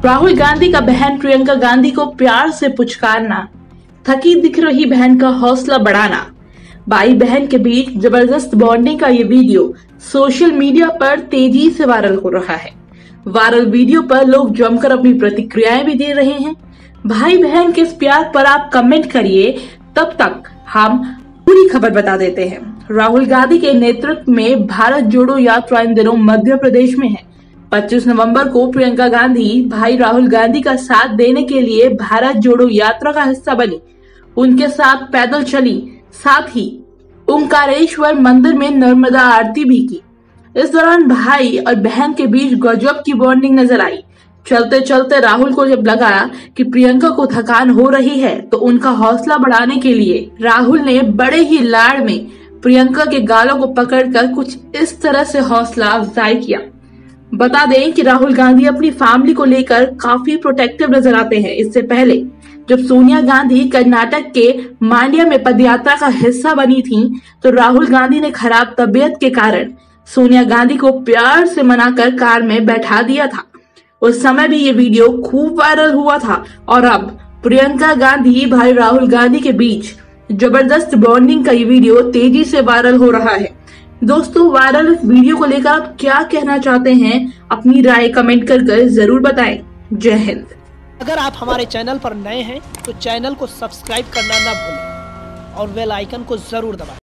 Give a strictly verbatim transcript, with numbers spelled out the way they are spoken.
राहुल गांधी का बहन प्रियंका गांधी को प्यार से पुचकारना, थकी दिख रही बहन का हौसला बढ़ाना। भाई बहन के बीच जबरदस्त बॉन्डिंग का ये वीडियो सोशल मीडिया पर तेजी से वायरल हो रहा है। वायरल वीडियो पर लोग जमकर अपनी प्रतिक्रियाएं भी दे रहे हैं। भाई बहन के इस प्यार पर आप कमेंट करिए, तब तक हम पूरी खबर बता देते हैं। राहुल गांधी के नेतृत्व में भारत जोड़ो यात्रा इन दिनों मध्य प्रदेश में है। पच्चीस नवंबर को प्रियंका गांधी भाई राहुल गांधी का साथ देने के लिए भारत जोड़ो यात्रा का हिस्सा बनी। उनके साथ पैदल चली, साथ ही ओंकारेश्वर मंदिर में नर्मदा आरती भी की। इस दौरान भाई और बहन के बीच गजब की बॉन्डिंग नजर आई। चलते चलते राहुल को जब लगा कि प्रियंका को थकान हो रही है, तो उनका हौसला बढ़ाने के लिए राहुल ने बड़े ही लाड़ में प्रियंका के गालों को पकड़कर कुछ इस तरह से हौसला अफजाई किया। बता दें कि राहुल गांधी अपनी फैमिली को लेकर काफी प्रोटेक्टिव नजर आते हैं। इससे पहले जब सोनिया गांधी कर्नाटक के मांड्या में पदयात्रा का हिस्सा बनी थी, तो राहुल गांधी ने खराब तबीयत के कारण सोनिया गांधी को प्यार से मनाकर कार में बैठा दिया था। उस समय भी ये वीडियो खूब वायरल हुआ था और अब प्रियंका गांधी भाई राहुल गांधी के बीच जबरदस्त बॉन्डिंग का ये वीडियो तेजी से वायरल हो रहा है। दोस्तों, वायरल इस वीडियो को लेकर आप क्या कहना चाहते हैं? अपनी राय कमेंट कर कर जरूर बताएं। जय हिंद। अगर आप हमारे चैनल पर नए हैं तो चैनल को सब्सक्राइब करना ना भूलें और बेल आइकन को जरूर दबाएं।